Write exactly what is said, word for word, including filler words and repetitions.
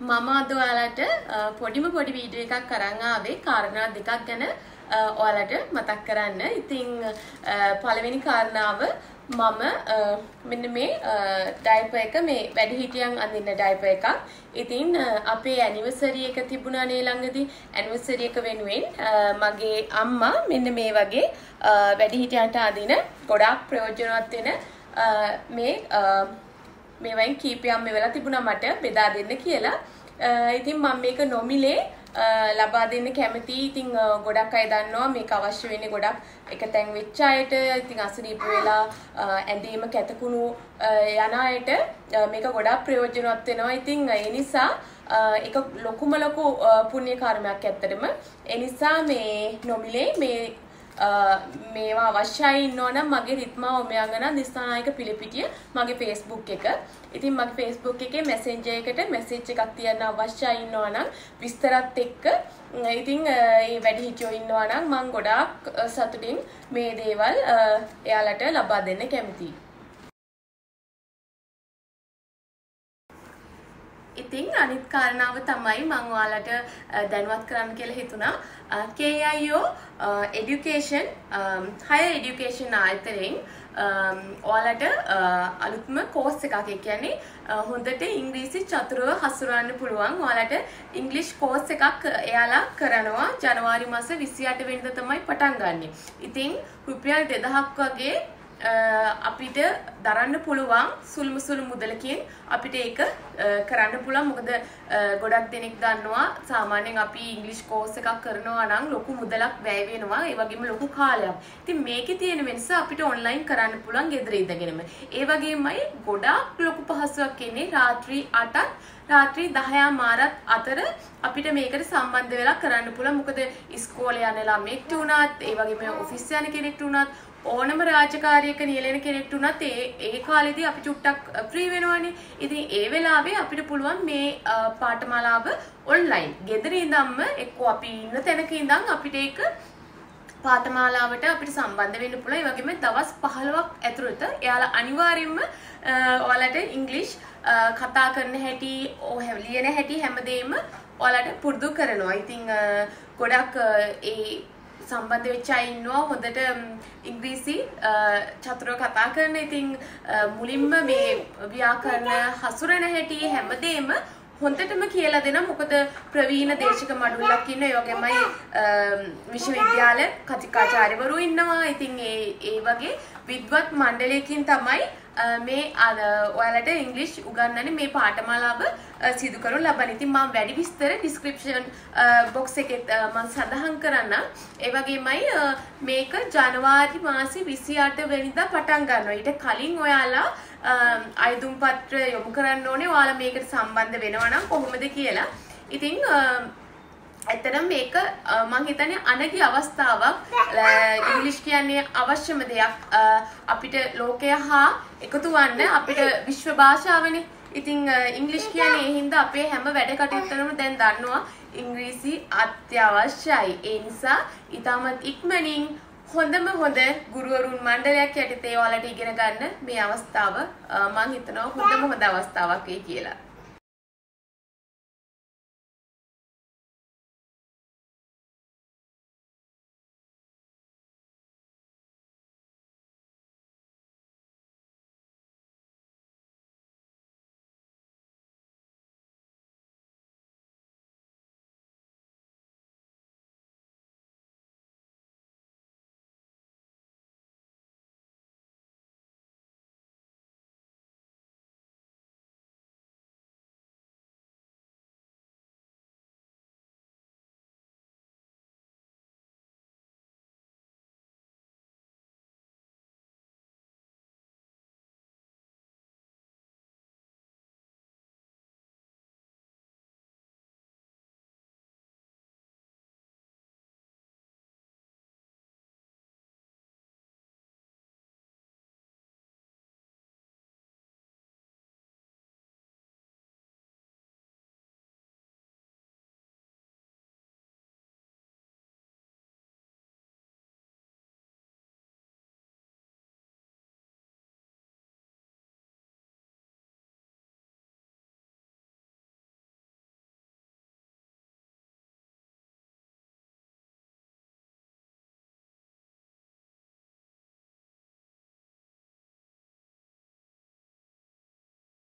මම අද ඔයාලට පොඩිම පොඩි වීඩියෝ එකක් අරන් ආවේ කාරණා දෙකක් ගැන ඔයාලට මතක් කරන්න. ඉතින් පළවෙනි කාරණාව මම මෙන්න මේ ඩයපර් එක මේ වැඩිහිටියන් අඳින්න ඩයපර් එකක්. ඉතින් අපේ ඇනිවර්සරි එක තිබුණා නේ ළඟදී. ඇනිවර්සරි එක වෙනුවෙන් මගේ අම්මා මෙන්න මේ වගේ වැඩිහිටියන්ට අඳින ගොඩාක් ප්‍රයෝජනවත් වෙන මේ මේ වයින් කීපයක් මෙවලා තිබුණා මට බෙදා දෙන්න කියලා. ඉතින් මම මේක නොමිලේ ලබා දෙන්න කැමතියි. ඉතින් ගොඩක් අය දන්නවා මේක අවශ්‍ය වෙන්නේ ගොඩක් එකතෙන් වෙච්ච අයට, ඉතින් අසනීප වෙලා ඇඳීම කැතකුණු යන අයට මේක ගොඩක් ප්‍රයෝජනවත් වෙනවා. ඉතින් ඒ නිසා ඒක ලොකුම ලොකු පුණ්‍ය කර්මයක් ඇත්තටම. ඒ නිසා මේ නොමිලේ මේ මේවා අවශ්‍යයි ඉන්නවනම් මගේ රිත්මා ඔමයාගන දිස්ථානායක පිළිපිටිය මගේ Facebook එක. ඉතින් මගේ Facebook එකේ Messenger එකට message එකක් තියන්න අවශ්‍යයි ඉන්නවනම් විස්තරත් එක්ක. ඉතින් මේ වැඩිහිටියෝ ඉන්නවනම් මම ගොඩාක් සතුටින් මේ දේවල් එයාලට ලබා දෙන්න කැමතියි. ඉතින් අනිත් කාරණාව තමයි මම ඔයාලට දැනුවත් කරන්න කියලා හිතුණා. K I O education higher education ආයතනයෙන් ඔයාලට අලුත්ම කෝස් එකක්, ඒ කියන්නේ හොඳට ඉංග්‍රීසි චතුරව හසුරවන්න පුළුවන් ඔයාලට ඉංග්‍රීසි කෝස් එකක් එයාලා කරනවා. ජනවාරි මාස විසිඅට වෙනිදා තමයි පටන් ගන්නෙ. ඉතින් රුපියල් දෙදහක් වගේ අපිට දරන්න පුළුවන් සුළුම සුළු මුදලකින් අපිට ඒක කරන්න පුළුවන්. මොකද ගොඩක් දෙනෙක් දන්නවා සාමාන්‍යයෙන් අපි ඉංග්‍රීසි කෝස් එකක් කරනවා නම් ලොකු මුදලක් වැය වෙනවා, ඒ වගේම ලොකු කාලයක්. ඉතින් මේකේ තියෙන වෙනස අපිට ඔන්ලයින් කරන්න පුළුවන් ගෙදර ඉඳගෙනම. ඒ වගේමයි ගොඩාක් ලොකු පහසුවක් ඉන්නේ රාත්‍රී අටත් රාත්‍රී දහය මාරත් අතර අපිට මේකට සම්බන්ධ වෙලා කරන්න පුළුවන්. මොකද ඉස්කෝලේ යන ළමෙක්ට උනත්, ඒ වගේම ඔෆිස් යන කෙනෙක්ට උනත්, ඕනම රාජකාරියක නියැලෙන කෙනෙක්ට උනත් ඒ ඒ කාලෙදී අපි චුට්ටක් ෆ්‍රී වෙනවනේ. ඉතින් ඒ වෙලාවේ අපිට පුළුවන් මේ පාඨමාලාව ඔන්ලයින් ගෙදර ඉඳන්ම එක්කෝ අපි ඉන්න තැනක ඉඳන් අපිට ඒක පාඨමාලාවට අපිට සම්බන්ධ වෙන්න පුළුවන්. ඒ වගේම දවස් පහළොවක් ඇතුළත එයාලා අනිවාර්යයෙන්ම ඔයාලට ඉංග්‍රීසි කතා කරන හැටි, ඔය ලියන හැටි හැමදේම ඔයාලට පුරුදු කරනවා. ඉතින් ගොඩක් ඒ සම්බන්ධ වෙච්ච අය ඉන්නවා හොඳට ඉංග්‍රීසි චතුරව කතා කරන. ඉතින් මුලින්ම මේ ව්‍යාකරණ හසුරන හැටි හැමදේම හොඳටම කියලා දෙනවා. මොකද ප්‍රවීණ දේශක මඩුල්ලක් ඉන්න, ඒ වගේමයි විශ්වවිද්‍යාල කතිකාචාර්යවරු ඉන්නවා. ඉතින් ඒ ඒ වගේ විද්වත් මණ්ඩලයකින් තමයි මේ ඔයාලට ඉංග්‍රීසි උගන්වන්නේ මේ පාඨමාලාව සිදු කරනු ලබන. ඉතින් මම වැඩි විස්තර ඩිස්ක්‍රිප්ෂන් බොක්ස් එකේ මම සඳහන් කරන්නම්. ඒ වගේමයි මේක ජනවාරි මාසේ විසිඅට වෙනිදා පටන් ගන්නවා. ඊට කලින් ඔයාලා අයදුම් පත්‍ර යොමු කරන්න ඕනේ ඔයාලා මේකට සම්බන්ධ වෙනවා නම් කොහොමද කියලා. ඉතින් ඇත්තටම මේක මම හිතන්නේ අනගි අවස්ථාවක්. ඉංග්‍රීසි කියන්නේ අවශ්‍යම දෙයක් අපිට ලෝකය හා එකතු වන්න. අපිට විශ්ව භාෂාවනේ. ඉතින් ඉංග්‍රීසි කියන්නේ ඒ හින්දා අපේ හැම වැඩ කටයුත්තකම දැන් දන්නවා ඉංග්‍රීසි අත්‍යවශ්‍යයි. ඒ නිසා ඊටමත් ඉක්මනින් හොඳම හොඳ ගුරුවරුන් මණ්ඩලයක් යටතේ ඔයාලට ඉගෙන ගන්න මේ අවස්ථාව මම හිතනවා හොඳම හොඳ අවස්ථාවක් වෙයි කියලා.